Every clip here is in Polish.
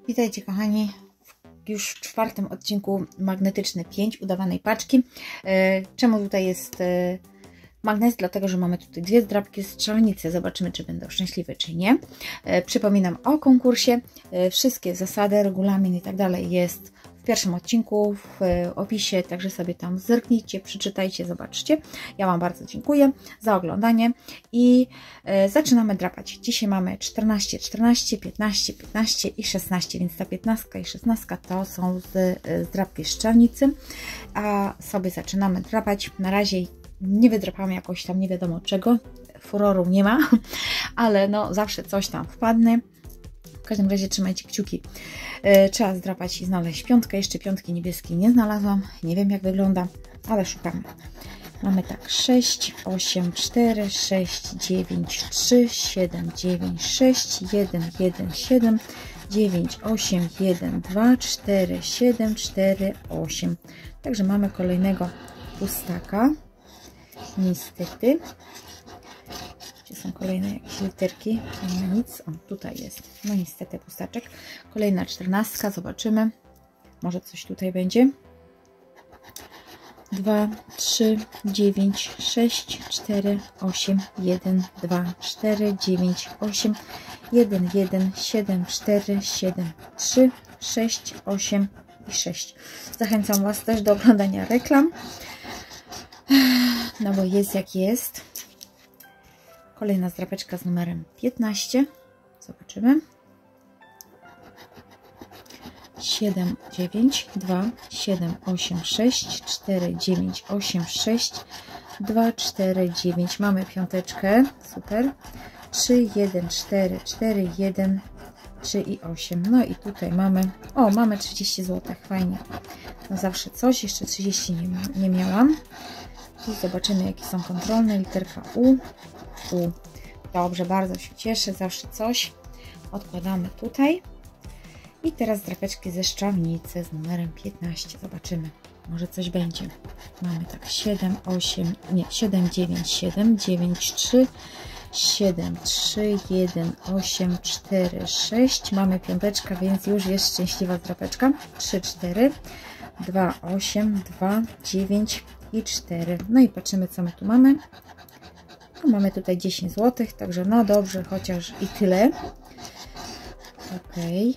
Witajcie kochani, już w czwartym odcinku Magnetyczne 5 udawanej paczki. Czemu tutaj jest magnes? Dlatego, że mamy tutaj dwie zdrabki strzelnicy. Zobaczymy, czy będą szczęśliwe, czy nie. Przypominam o konkursie. Wszystkie zasady, regulamin i tak dalej jest w pierwszym odcinku, w opisie, także sobie tam zerknijcie, przeczytajcie, zobaczcie. Ja Wam bardzo dziękuję za oglądanie i zaczynamy drapać. Dzisiaj mamy 14, 14, 15, 15 i 16, więc ta 15 i 16 to są z zdrabki szczelnicy, a sobie zaczynamy drapać. Na razie nie wydrapamy jakoś tam nie wiadomo czego, furoru nie ma, ale no zawsze coś tam wpadnie. W każdym razie trzymajcie kciuki. Trzeba zdrapać i znaleźć piątkę. Jeszcze piątki niebieskiej nie znalazłam. Nie wiem jak wygląda, ale szukamy. Mamy tak 6, 8, 4, 6, 9, 3, 7, 9, 6, 1, 1, 7, 9, 8, 1, 2, 4, 7, 4, 8. Także mamy kolejnego pustaka. Niestety. Gdzie są kolejne jakieś literki? Nie ma nic. O, tutaj jest. No niestety pustaczek. Kolejna 14. Zobaczymy. Może coś tutaj będzie. 2, 3, 9, 6, 4, 8, 1, 2, 4, 9, 8, 1, 1, 7, 4, 7, 3, 6, 8 i 6. Zachęcam Was też do oglądania reklam. No bo jest jak jest. Kolejna zdrapeczka z numerem 15. Zobaczymy. 7, 9, 2, 7, 8, 6, 4, 9, 8, 6, 2, 4, 9. Mamy piąteczkę. Super. 3, 1, 4, 4, 1, 3 i 8. No i tutaj mamy... O, mamy 30 zł. Fajnie. No zawsze coś. Jeszcze 30 nie miałam. I zobaczymy jakie są kontrolne. Literka U. U. Dobrze, bardzo się cieszę. Zawsze coś. Odkładamy tutaj. I teraz drapeczki ze szczelnicy z numerem 15. Zobaczymy. Może coś będzie. Mamy tak 7, 8, nie, 7, 9, 7, 9, 3, 7, 3, 1, 8, 4, 6. Mamy piąteczkę, więc już jest szczęśliwa drapeczka. 3, 4, 2, 8, 2, 9 i 4. No i patrzymy, co my tu mamy. No, mamy tutaj 10 zł, także no dobrze, chociaż i tyle. Ok.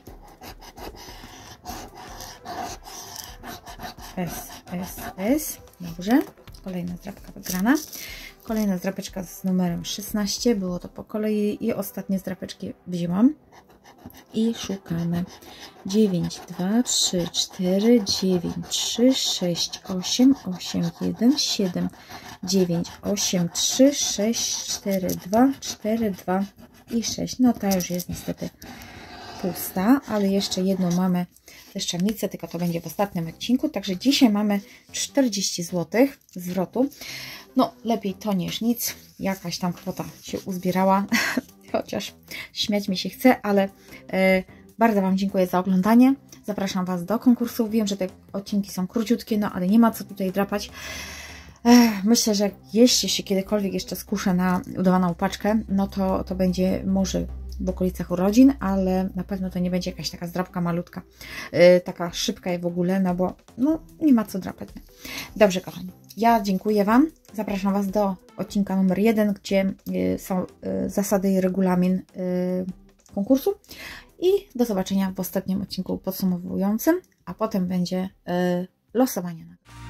S. Dobrze. Kolejna zdrapka wygrana. Kolejna zdrapeczka z numerem 16. Było to po kolei i ostatnie zdrapeczki wzięłam. I szukamy. 9, 2, 3, 4, 9, 3, 6, 8, 8, 1, 7, 9, 8, 3, 6, 4, 2, 4, 2 i 6. No ta już jest niestety pusta, ale jeszcze jedną mamy ze szczelnicy, tylko to będzie w ostatnim odcinku. Także dzisiaj mamy 40 zł zwrotu. No lepiej to niż nic. Jakaś tam kwota się uzbierała. Chociaż śmiać mi się chce, ale bardzo Wam dziękuję za oglądanie. Zapraszam Was do konkursu. Wiem, że te odcinki są króciutkie, no ale nie ma co tutaj drapać. Myślę, że jeśli się kiedykolwiek jeszcze skuszę na udawaną paczkę, no to będzie może w okolicach urodzin, ale na pewno to nie będzie jakaś taka zdrapka malutka, taka szybka i w ogóle, no bo no, nie ma co drapać. Dobrze kochani, ja dziękuję Wam, zapraszam Was do odcinka numer 1, gdzie są zasady i regulamin konkursu i do zobaczenia w ostatnim odcinku podsumowującym, a potem będzie losowanie.